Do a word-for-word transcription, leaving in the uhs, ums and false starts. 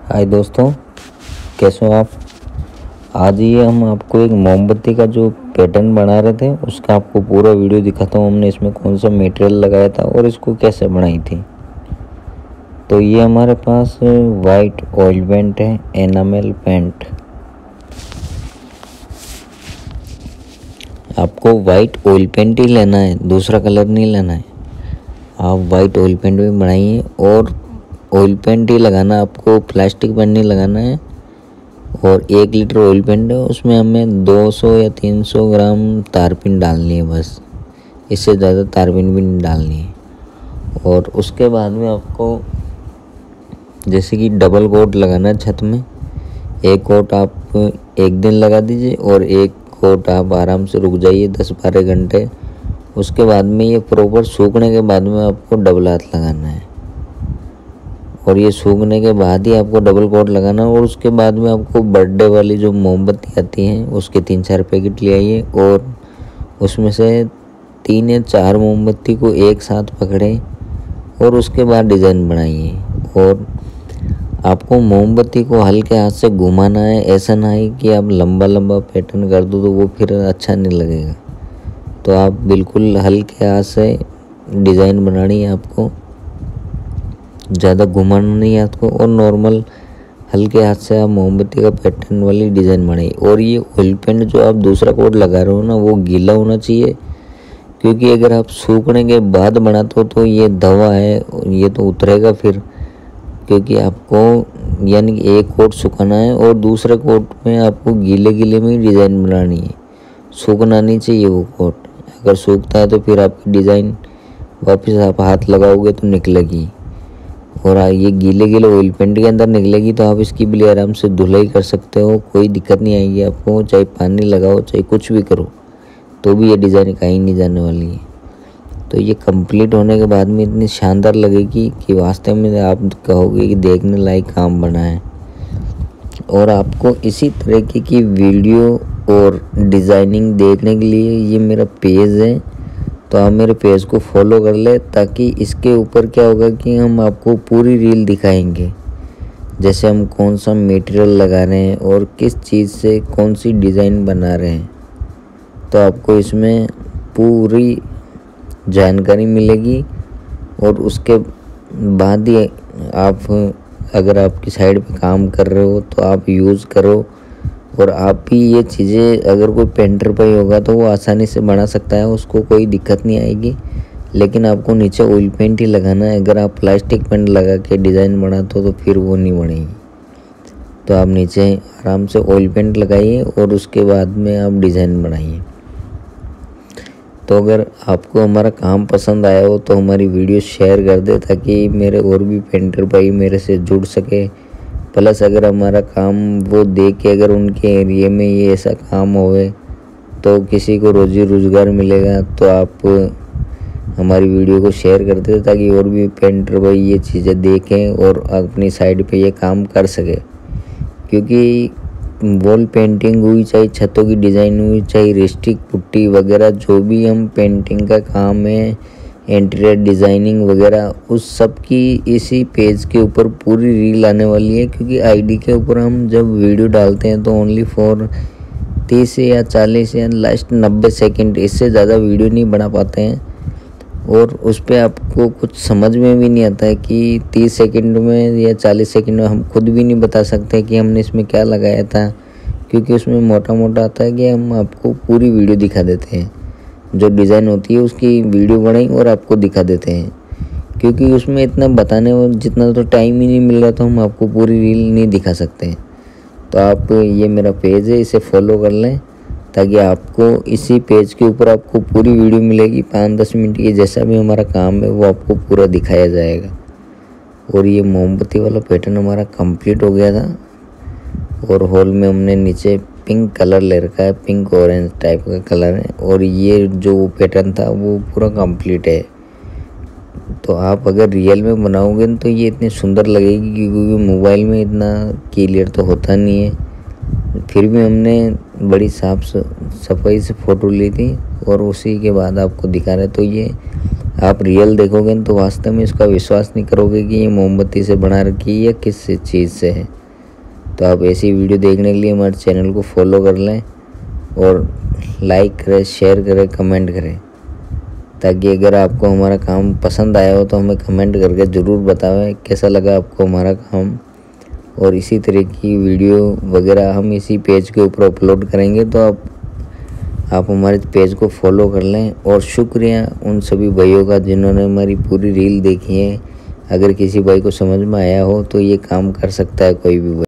हाय दोस्तों, कैसे हो आप। आज ये हम आपको एक मोमबत्ती का जो पैटर्न बना रहे थे उसका आपको पूरा वीडियो दिखाता हूँ। हमने इसमें कौन सा मटेरियल लगाया था और इसको कैसे बनाई थी। तो ये हमारे पास वाइट ऑयल पेंट है, एनामेल पेंट। आपको वाइट ऑयल पेंट ही लेना है, दूसरा कलर नहीं लेना है। आप वाइट ऑयल पेंट में बनाइए और ऑयल पेंट ही लगाना, आपको प्लास्टिक पेंट नहीं लगाना है। और एक लीटर ऑयल पेंट है, उसमें हमें दो सौ या तीन सौ ग्राम तारपीन डालनी है, बस इससे ज़्यादा तारपीन भी नहीं डालनी है। और उसके बाद में आपको जैसे कि डबल कोट लगाना है छत में। एक कोट आप एक दिन लगा दीजिए और एक कोट आप आराम से रुक जाइए दस बारह घंटे। उसके बाद में ये प्रॉपर सूखने के बाद में आपको डबल हाथ लगाना है और ये सूखने के बाद ही आपको डबल कोट लगाना है। और उसके बाद में आपको बर्थडे वाली जो मोमबत्ती आती हैं उसके तीन चार पैकेट ले आइए और उसमें से तीन या चार मोमबत्ती को एक साथ पकड़ें और उसके बाद डिज़ाइन बनाइए। और आपको मोमबत्ती को हल्के हाथ से घुमाना है, ऐसा ना है कि आप लंबा लंबा पैटर्न कर दो तो वो फिर अच्छा नहीं लगेगा। तो आप बिल्कुल हल्के हाथ से डिज़ाइन बनानी है, आपको ज़्यादा घुमाना नहीं है आपको। और नॉर्मल हल्के हाथ से आप मोमबत्ती का पैटर्न वाली डिज़ाइन बनाइए। और ये ऑयल पेंट जो आप दूसरा कोट लगा रहे हो ना, वो गीला होना चाहिए, क्योंकि अगर आप सूखने के बाद बनाते हो तो ये दवा है, ये तो उतरेगा फिर। क्योंकि आपको यानी कि एक कोट सुखाना है और दूसरे कोट में आपको गीले गीले में डिज़ाइन बनानी है, सूखना नहीं चाहिए वो कोट। अगर सूखता है तो फिर आपकी डिज़ाइन वापस आप हाथ लगाओगे तो निकलेगी, और ये गीले गीले ऑयल पेंट के अंदर निकलेगी। तो आप इसकी भी आराम से धुलाई कर सकते हो, कोई दिक्कत नहीं आएगी आपको। चाहे पानी लगाओ चाहे कुछ भी करो तो भी ये डिज़ाइन कहीं नहीं जाने वाली है। तो ये कंप्लीट होने के बाद में इतनी शानदार लगेगी कि वास्तव में आप कहोगे कि देखने लायक काम बना है। और आपको इसी तरीके की वीडियो और डिज़ाइनिंग देखने के लिए ये मेरा पेज है, तो आप मेरे पेज को फॉलो कर ले, ताकि इसके ऊपर क्या होगा कि हम आपको पूरी रील दिखाएंगे, जैसे हम कौन सा मटेरियल लगा रहे हैं और किस चीज़ से कौन सी डिज़ाइन बना रहे हैं। तो आपको इसमें पूरी जानकारी मिलेगी। और उसके बाद ही आप, अगर आपकी साइड पे काम कर रहे हो तो आप यूज़ करो। और आप भी ये चीज़ें, अगर कोई पेंटर पे होगा तो वो आसानी से बना सकता है, उसको कोई दिक्कत नहीं आएगी। लेकिन आपको नीचे ऑयल पेंट ही लगाना है। अगर आप प्लास्टिक पेंट लगा के डिज़ाइन बनाते हो तो फिर वो नहीं बनेगी। तो आप नीचे आराम से ऑयल पेंट लगाइए और उसके बाद में आप डिज़ाइन बनाइए। तो अगर आपको हमारा काम पसंद आया हो तो हमारी वीडियो शेयर कर दे, ताकि मेरे और भी पेंटर भाई मेरे से जुड़ सके। प्लस अगर हमारा काम वो देख के अगर उनके एरिया में ये ऐसा काम होवे तो किसी को रोजी रोज़गार मिलेगा। तो आप हमारी वीडियो को शेयर कर दे, ताकि और भी पेंटर भाई ये चीज़ें देखें और अपनी साइड पे ये काम कर सके। क्योंकि वॉल पेंटिंग हुई, चाहे छतों की डिज़ाइन हुई, चाहे रिस्टिक पुट्टी वगैरह, जो भी हम पेंटिंग का काम है, इंटीरियर डिज़ाइनिंग वगैरह, उस सब की इसी पेज के ऊपर पूरी रील आने वाली है। क्योंकि आईडी के ऊपर हम जब वीडियो डालते हैं तो ओनली फॉर तीस या चालीस या लास्ट नब्बे सेकंड, इससे ज़्यादा वीडियो नहीं बना पाते हैं। और उस पर आपको कुछ समझ में भी नहीं आता है कि तीस सेकंड में या चालीस सेकंड में हम खुद भी नहीं बता सकते कि हमने इसमें क्या लगाया था। क्योंकि उसमें मोटा मोटा आता है कि हम आपको पूरी वीडियो दिखा देते हैं, जो डिज़ाइन होती है उसकी वीडियो बनाई और आपको दिखा देते हैं। क्योंकि उसमें इतना बताने और जितना तो टाइम ही नहीं मिल रहा, तो हम आपको पूरी रील नहीं दिखा सकते हैं। तो आप, ये मेरा पेज है, इसे फॉलो कर लें, ताकि आपको इसी पेज के ऊपर आपको पूरी वीडियो मिलेगी पाँच दस मिनट की। जैसा भी हमारा काम है वो आपको पूरा दिखाया जाएगा। और ये मोमबत्ती वाला पैटर्न हमारा कंप्लीट हो गया था। और हॉल में हमने नीचे पिंक कलर ले रखा है, पिंक ऑरेंज टाइप का कलर है। और ये जो पैटर्न था वो पूरा कंप्लीट है। तो आप अगर रियल में बनाओगे तो ये इतनी सुंदर लगेगी, क्योंकि मोबाइल में इतना क्लियर तो होता नहीं है। फिर भी हमने बड़ी साफ सफाई से फ़ोटो ली थी और उसी के बाद आपको दिखा रहे। तो ये आप रियल देखोगे तो वास्तव में इसका विश्वास नहीं करोगे कि ये मोमबत्ती से बना रखी है या किस चीज़ से है। तो आप ऐसी वीडियो देखने के लिए हमारे चैनल को फॉलो कर लें और लाइक करें, शेयर करें, कमेंट करें, ताकि अगर आपको हमारा काम पसंद आया हो तो हमें कमेंट करके ज़रूर बताएं कैसा लगा आपको हमारा काम। और इसी तरह की वीडियो वगैरह हम इसी पेज के ऊपर अपलोड करेंगे, तो आप आप हमारे पेज को फॉलो कर लें। और शुक्रिया उन सभी भाइयों का जिन्होंने हमारी पूरी रील देखी है। अगर किसी भाई को समझ में आया हो तो ये काम कर सकता है कोई भी भाई।